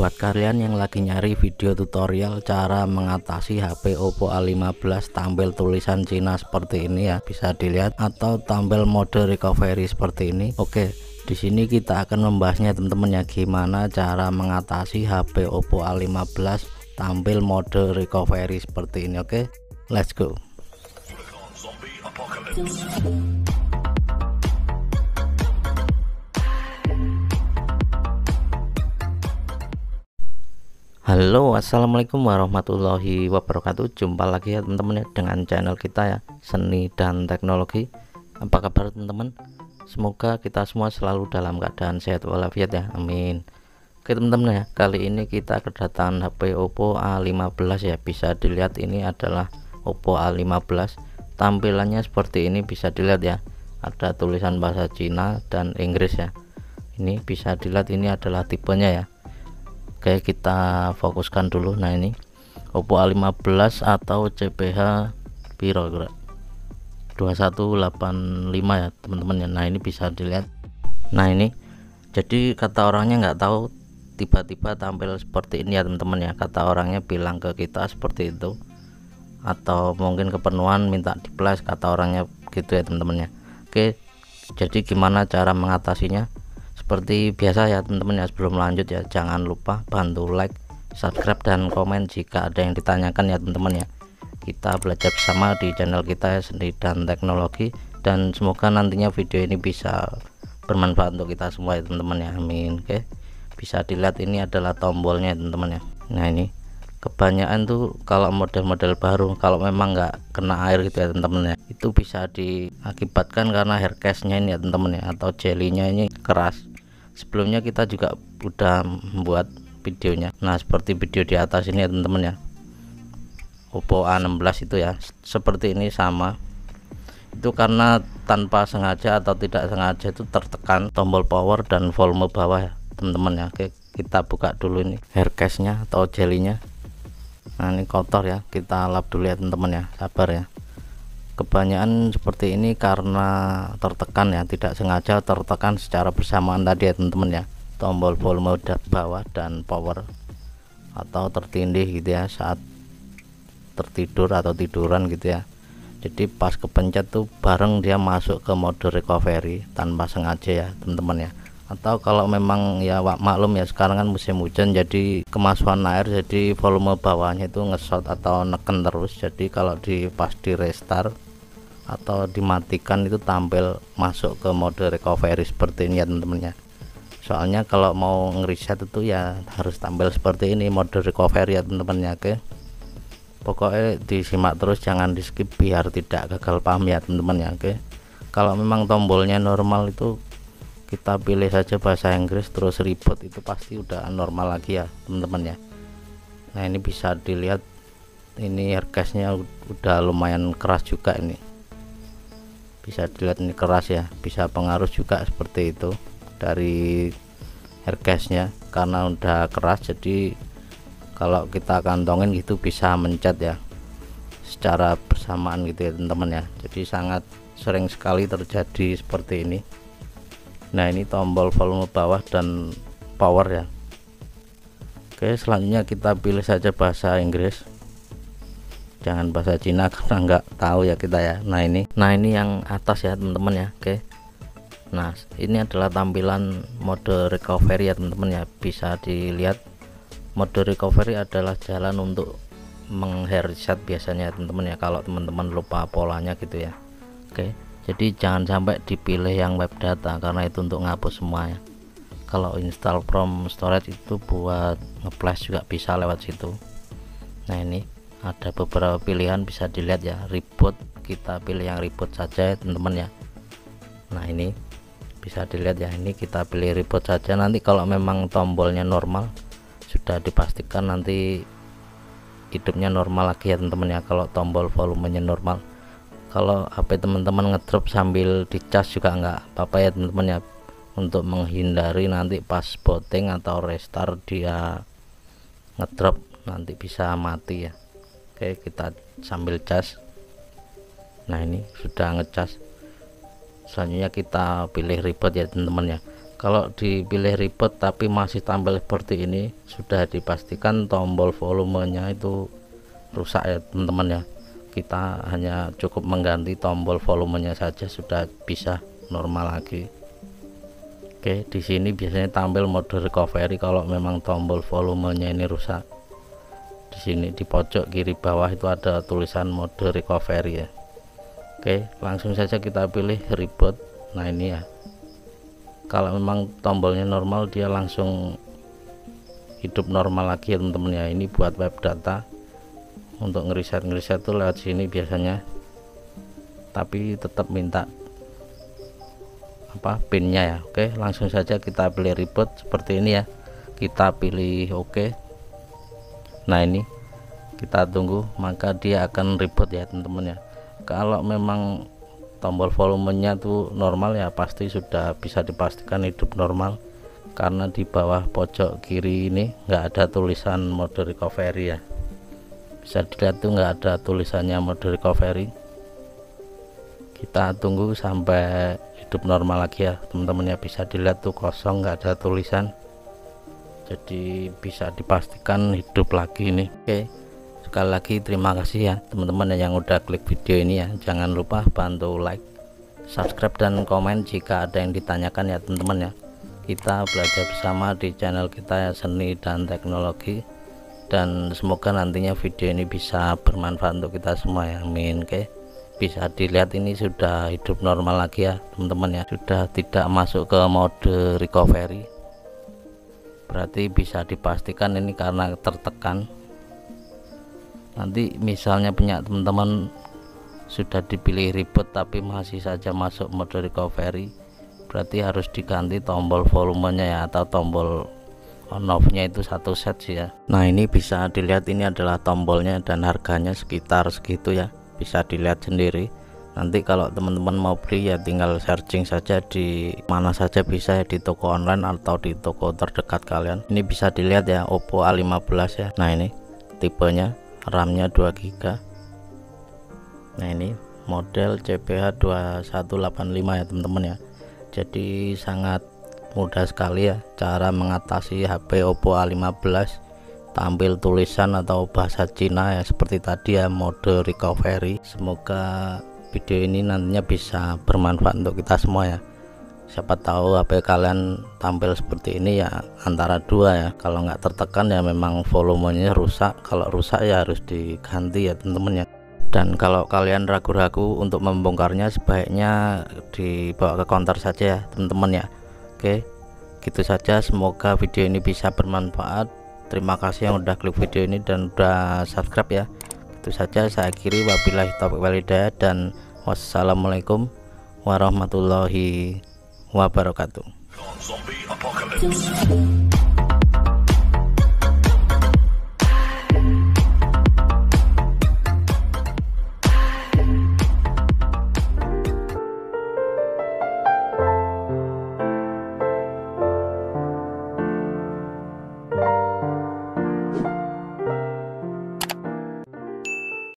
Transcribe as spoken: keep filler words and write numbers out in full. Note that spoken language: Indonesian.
Buat kalian yang lagi nyari video tutorial cara mengatasi H P Oppo A lima belas tampil tulisan Cina seperti ini ya, bisa dilihat, atau tampil mode recovery seperti ini. Oke, di sini kita akan membahasnya teman-teman ya, gimana cara mengatasi H P Oppo A lima belas tampil mode recovery seperti ini. Oke, let's go. Halo, assalamualaikum warahmatullahi wabarakatuh. Jumpa lagi ya teman-teman ya dengan channel kita ya, Seni dan Teknologi. Apa kabar teman-teman? Semoga kita semua selalu dalam keadaan sehat walafiat ya, amin. Oke teman-teman ya, kali ini kita kedatangan H P Oppo A lima belas ya. Bisa dilihat ini adalah Oppo A lima belas. Tampilannya seperti ini, bisa dilihat ya, ada tulisan bahasa Cina dan Inggris ya. Ini bisa dilihat, ini adalah tipenya ya. Oke, kita fokuskan dulu. Nah, ini Oppo A lima belas atau C P H piro dua satu delapan lima ya teman-teman ya. Nah, ini bisa dilihat. Nah, ini jadi kata orangnya nggak tahu, tiba-tiba tampil seperti ini ya teman-teman ya. Kata orangnya bilang ke kita seperti itu, atau mungkin kepenuhan minta di flash, kata orangnya gitu ya teman-teman ya. Oke, jadi gimana cara mengatasinya? Seperti biasa ya teman-teman ya, sebelum lanjut ya jangan lupa bantu like, subscribe, dan komen jika ada yang ditanyakan ya teman-teman ya. Kita belajar bersama di channel kita ya, Seni dan Teknologi, dan semoga nantinya video ini bisa bermanfaat untuk kita semua ya teman-teman ya, amin. Oke, bisa dilihat ini adalah tombolnya ya teman-teman ya. Nah, ini kebanyakan tuh kalau model-model baru, kalau memang nggak kena air gitu ya teman-teman ya, itu bisa diakibatkan karena hair case-nya ini ya teman-teman ya, atau jelinya ini keras. Sebelumnya kita juga udah membuat videonya. Nah, seperti video di atas ini ya teman-teman ya, Oppo A enam belas itu ya, seperti ini sama. Itu karena tanpa sengaja atau tidak sengaja itu tertekan tombol power dan volume bawah ya teman-teman ya. Oke, kita buka dulu ini hair case-nya atau jelinya. Nah, ini kotor ya, kita lap dulu ya teman-teman ya, sabar ya. Kebanyakan seperti ini karena tertekan ya, tidak sengaja tertekan secara bersamaan tadi ya teman-teman ya, tombol volume bawah dan power, atau tertindih gitu ya saat tertidur atau tiduran gitu ya. Jadi pas kepencet tuh bareng dia masuk ke mode recovery tanpa sengaja ya teman-teman ya. Atau kalau memang ya maklum ya, sekarang kan musim hujan, jadi kemasukan air, jadi volume bawahnya itu ngesot atau neken terus. Jadi kalau di pas di restart atau dimatikan itu tampil masuk ke mode recovery seperti ini ya teman-teman ya. Soalnya kalau mau ngereset itu ya harus tampil seperti ini, mode recovery ya teman-teman ya. Oke, pokoknya disimak terus, jangan di skip biar tidak gagal paham ya teman-teman ya. Oke, kalau memang tombolnya normal itu kita pilih saja bahasa Inggris terus reboot, itu pasti udah normal lagi ya teman-teman ya. Nah, ini bisa dilihat ini hair case-nya udah lumayan keras juga, ini bisa dilihat ini keras ya, bisa pengaruh juga seperti itu dari hair case-nya, karena udah keras jadi kalau kita kantongin gitu bisa mencet ya secara bersamaan gitu ya teman-teman ya. Jadi sangat sering sekali terjadi seperti ini. Nah, ini tombol volume bawah dan power ya. Oke, selanjutnya kita pilih saja bahasa Inggris, jangan bahasa Cina karena nggak tahu ya kita ya. Nah, ini nah ini yang atas ya teman-teman ya. Oke, nah ini adalah tampilan mode recovery ya teman-teman ya. Bisa dilihat mode recovery adalah jalan untuk mengreset biasanya teman-teman ya, kalau teman-teman lupa polanya gitu ya. Oke, jadi jangan sampai dipilih yang web data karena itu untuk ngapus semua ya. Kalau install from storage itu buat ngeflash juga bisa lewat situ. Nah, ini ada beberapa pilihan, bisa dilihat ya. Reboot, kita pilih yang reboot saja ya teman-teman ya. Nah, ini bisa dilihat ya, ini kita pilih reboot saja. Nanti kalau memang tombolnya normal, sudah dipastikan nanti hidupnya normal lagi ya teman-teman ya, kalau tombol volumenya normal. Kalau H P teman-teman ngedrop sambil dicas juga nggak apa-apa ya teman-teman ya, untuk menghindari nanti pas booting atau restart dia ngedrop nanti bisa mati ya. Oke, kita sambil cas. Nah, ini sudah ngecas. Selanjutnya kita pilih reboot ya teman-teman ya. Kalau dipilih ribet tapi masih tampil seperti ini, sudah dipastikan tombol volumenya itu rusak ya teman-teman ya. Kita hanya cukup mengganti tombol volumenya saja sudah bisa normal lagi. Oke, di sini biasanya tampil mode recovery kalau memang tombol volumenya ini rusak. Di sini di pojok kiri bawah itu ada tulisan mode recovery ya. Oke, langsung saja kita pilih reboot. Nah ini ya, kalau memang tombolnya normal dia langsung hidup normal lagi ya teman-teman ya. Ini buat web data, untuk ngeriset ngeriset tuh lewat sini biasanya, tapi tetap minta apa pinnya ya. Oke, langsung saja kita pilih reboot seperti ini ya, kita pilih oke. Nah ini kita tunggu, maka dia akan reboot ya teman-teman ya. Kalau memang tombol volumenya tuh normal ya, pasti sudah bisa dipastikan hidup normal, karena di bawah pojok kiri ini nggak ada tulisan mode recovery ya. Bisa dilihat tuh nggak ada tulisannya mode recovery. Kita tunggu sampai hidup normal lagi ya teman-teman ya. Bisa dilihat tuh kosong, nggak ada tulisan, jadi bisa dipastikan hidup lagi ini. Oke, sekali lagi terima kasih ya teman-teman yang udah klik video ini ya. Jangan lupa bantu like, subscribe, dan komen jika ada yang ditanyakan ya teman-teman ya. Kita belajar bersama di channel kita ya, Seni dan Teknologi, dan semoga nantinya video ini bisa bermanfaat untuk kita semua ya, amin. Oke, bisa dilihat ini sudah hidup normal lagi ya teman-teman ya, sudah tidak masuk ke mode recovery, berarti bisa dipastikan ini karena tertekan. Nanti misalnya punya teman-teman sudah dipilih reboot tapi masih saja masuk mode recovery, berarti harus diganti tombol volumenya ya, atau tombol on off nya itu satu set sih ya. Nah ini bisa dilihat, ini adalah tombolnya dan harganya sekitar segitu ya, bisa dilihat sendiri. Nanti kalau teman-teman mau beli ya tinggal searching saja di mana saja bisa ya, di toko online atau di toko terdekat kalian. Ini bisa dilihat ya, Oppo A lima belas ya. Nah ini tipenya, RAM-nya dua giga. Nah ini model C P H dua satu delapan lima ya teman-teman ya. Jadi sangat mudah sekali ya cara mengatasi H P Oppo A lima belas tampil tulisan atau bahasa Cina ya seperti tadi ya, mode recovery. Semoga video ini nantinya bisa bermanfaat untuk kita semua ya. Siapa tahu H P kalian tampil seperti ini ya, antara dua ya. Kalau nggak tertekan ya memang volumenya rusak, kalau rusak ya harus diganti ya teman-teman ya. Dan kalau kalian ragu-ragu untuk membongkarnya, sebaiknya dibawa ke counter saja ya teman-teman ya. Oke, gitu saja, semoga video ini bisa bermanfaat. Terima kasih yang udah klik video ini dan udah subscribe ya. Itu saja, saya akhiri, wabillahi taufiq wal hidayah, dan wassalamualaikum warahmatullahi wabarakatuh.